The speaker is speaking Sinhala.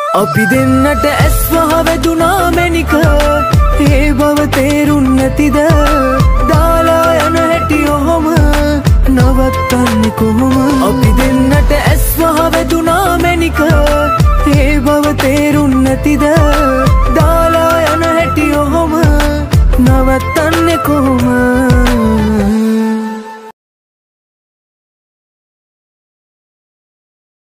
අපි දෙන්නට ඇස් වහවැදුනා මැනික ඒ බව තේරුන් නැතිද දාලා යන හැටි ඔහොම නවත්තන්නේ කොහොම අපි දෙන්නට ඇස් වහවැදුනා මැනික ඒ බව තේරුන් නැතිද දාලා යන හැටි ඔහොම නවත්තන්නේ කොහොම